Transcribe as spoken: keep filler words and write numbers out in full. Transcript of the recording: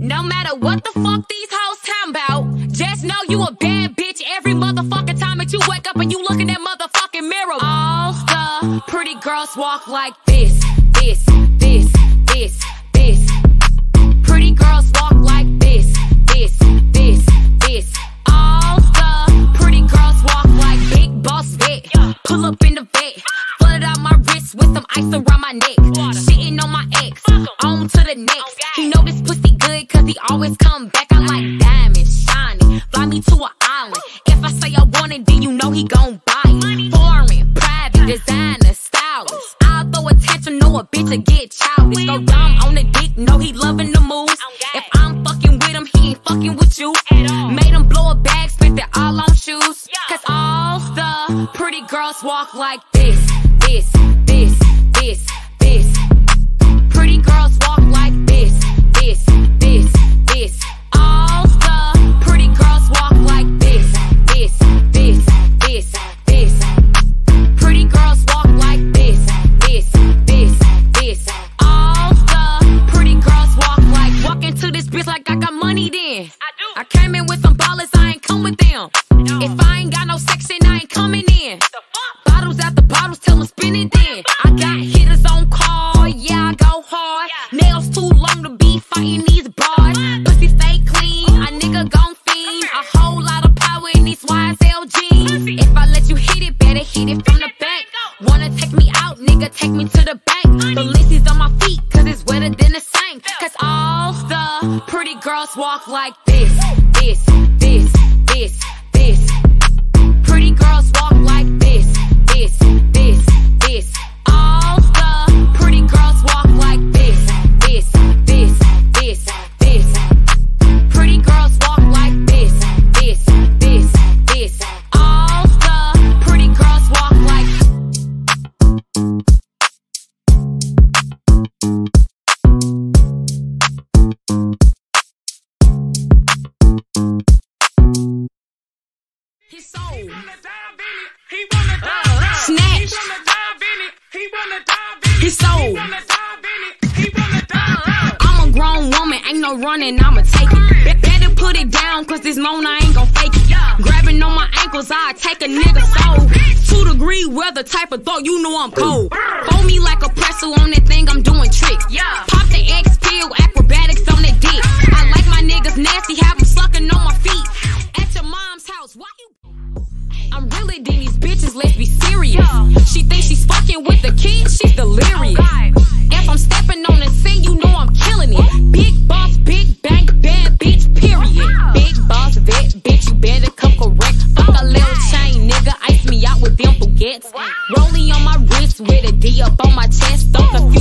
No matter what the fuck these hoes talking about, just know you a bad bitch every motherfucking time that you wake up and you look in that motherfucking mirror. All the pretty girls walk like this, this, this, this, this. Pretty girls walk like this, this, this, this. All the pretty girls walk like big Boss Vette. Pull up in the vet, flooded out my wrist with some ice around my neck. Shitting on my ex, on to the next. He know this pussy good cause he always come back. I like diamonds, shining, fly me to an island. If I say I want it, then you know he gon' buy it. Foreign, private, designer, stylist. I'll throw a tantrum, know a bitch to get childish. Go dumb on the dick, know he loving the moves. If I'm fucking with him, he ain't fucking with you. Made him blow a bag, spent it all on shoes. Cause all the pretty girls walk like this, this, this, this, this. Pretty girls walk like this, this, this, this. All the pretty girls walk like this, this, this, this, this. Pretty girls walk like this, this, this, this. All the pretty girls walk like. Walk into this bitch like I got money then. I do. I came in with some ballers, I ain't come with them. No. If I ain't got no section, I ain't coming in. Bottles after bottles, tell them spin it then. I got hitters on call, yeah, I go hard. Nails too long to be fighting these bars. Pussy stay clean, a nigga gon' fiend. A whole lot of power in these Y S L jeans. If I let you hit it, better hit it from the back. Wanna take me out, nigga, take me to the bank. The list is on my feet, cause it's wetter than the sink. Cause all the pretty girls walk like this, this, this, this, this. Pretty girls walk like this, this, this, this. All the pretty girls walk like this, this, this, this, this. Pretty girls walk like this, this, this, this. All the pretty girls walk like. He's so snatch. He's so. I'm a grown woman, ain't no running, I'ma take it. Better put it down, cause this moan I ain't gon' fake it. Grabbing on my ankles, I take a nigga soul. Two degree weather type of thought, you know I'm cold. Hold me like a pretzel on that thing, I'm doing tricks. Pop the X pill, acrobatics on that dick. I like my niggas nasty, have them sucking on my feet. At your mom's house, why you? I'm realer than these bitches, let's be serious. She thinks she's fucking with the kid, she's delirious. If I'm stepping on the scene, you know I'm killing it. Big boss, big bank, bad bitch, period. Big Boss Vette, bitch, you better come correct. Fuck a little chain, nigga, ice me out with them baguettes. Rolling on my wrist with a D up on my chest, don't confuse.